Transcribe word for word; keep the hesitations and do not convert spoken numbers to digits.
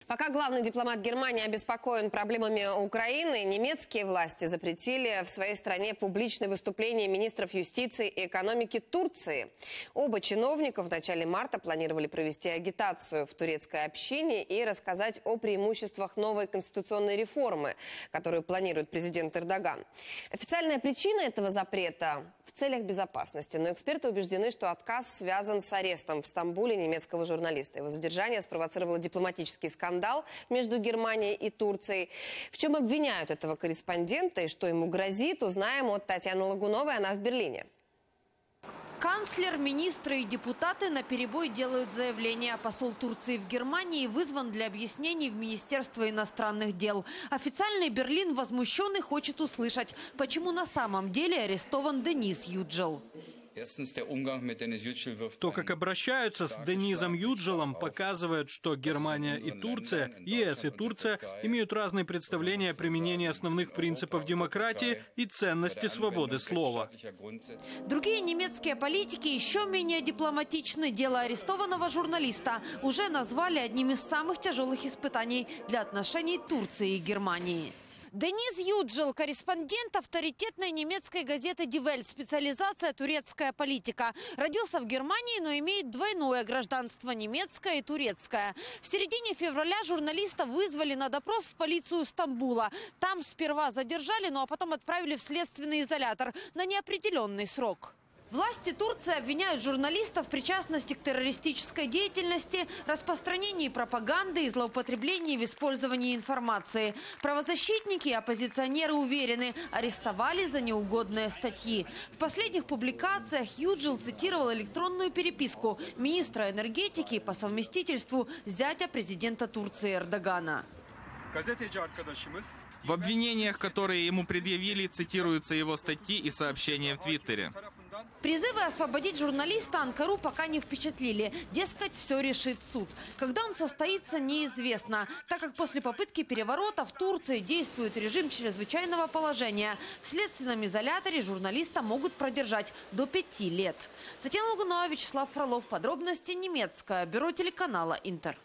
Пока главный дипломат Германии обеспокоен проблемами Украины, немецкие власти запретили в своей стране публичные выступления министров юстиции и экономики Турции. Оба чиновника в начале марта планировали провести агитацию в турецкой общине и рассказать о преимуществах новой конституционной реформы, которую планирует президент Эрдоган. Официальная причина этого запрета – в целях безопасности, но эксперты убеждены, что отказ связан с арестом в Стамбуле немецкого журналиста. Его задержание спровоцировало дипломатический скандал между Германией и Турцией. В чем обвиняют этого корреспондента и что ему грозит, узнаем от Татьяны Лагуновой, она в Берлине. Канцлер, министры и депутаты наперебой делают заявления. Посол Турции в Германии вызван для объяснений в Министерство иностранных дел. Официальный Берлин возмущен и хочет услышать, почему на самом деле арестован Денис Юджел. То, как обращаются с Денизом Юджелом, показывает, что Германия и Турция, ЕС и Турция имеют разные представления о применении основных принципов демократии и ценности свободы слова. Другие немецкие политики еще менее дипломатичны. Дело арестованного журналиста уже назвали одним из самых тяжелых испытаний для отношений Турции и Германии. Денис Юджел – корреспондент авторитетной немецкой газеты «Die Welt», специализация «Турецкая политика». Родился в Германии, но имеет двойное гражданство – немецкое и турецкое. В середине февраля журналиста вызвали на допрос в полицию Стамбула. Там сперва задержали, ну а потом отправили в следственный изолятор на неопределенный срок. Власти Турции обвиняют журналистов в причастности к террористической деятельности, распространении пропаганды и злоупотреблении в использовании информации. Правозащитники и оппозиционеры уверены, арестовали за неугодные статьи. В последних публикациях Юджел цитировал электронную переписку министра энергетики по совместительству зятя президента Турции Эрдогана. В обвинениях, которые ему предъявили, цитируются его статьи и сообщения в Твиттере. Призывы освободить журналиста Анкару пока не впечатлили. Дескать, все решит суд. Когда он состоится, неизвестно, так как после попытки переворота в Турции действует режим чрезвычайного положения. В следственном изоляторе журналиста могут продержать до пяти лет. Татьяна Лагунова, Вячеслав Фролов. Подробности немецкое бюро телеканала «Интер».